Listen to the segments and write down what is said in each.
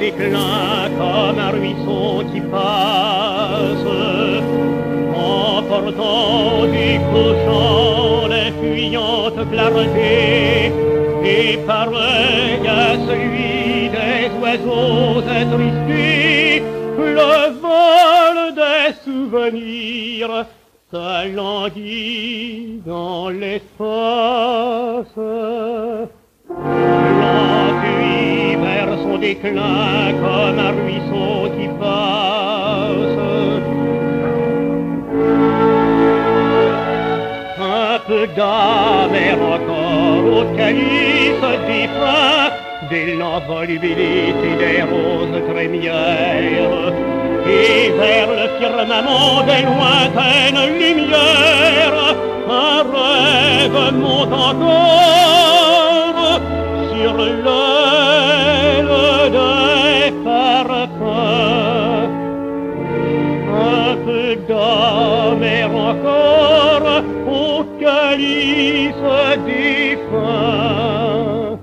déclin comme un ruisseau qui passe, emportant du couchant l'infuyante clarté, et pareil à celui des oiseaux attristés, le vol des souvenirs s'alanguit dans l'espace. L'enduit vers son déclin comme un ruisseau qui passe. Un peu d'amère encore au calice défunt, d'élan volubilité des roses crémières, et vers le firmament des lointaines lumières, un rêve monte encore sur l'aile des parfums. Un peu d'amère encore au calice défunt.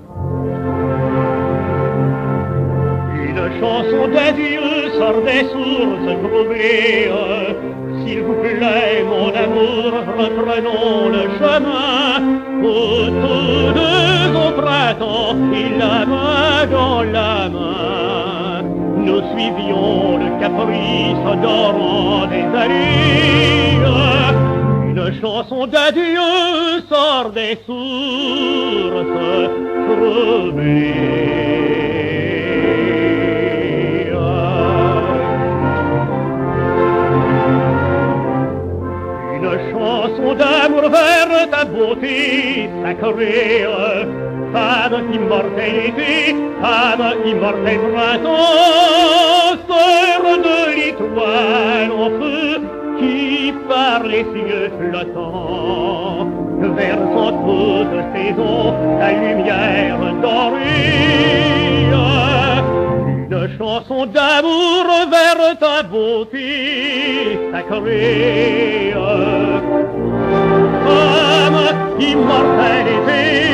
Une chanson d'adieu sort des sources troublées. S'il vous plaît, mon amour, reprenons le chemin. Autour de au printemps, et la main dans la main, nous suivions le caprice adorant des allées. Une chanson d'adieu sort des sources troublées. Chanson d'amour vers ta beauté sacrée, femme immortalité, femme immortel printemps, sœur de l'étoile en feu qui par les cieux flottants versant toute saison ta lumière dorée. Une chanson d'amour vers ta beauté sacrée, femme immortalité.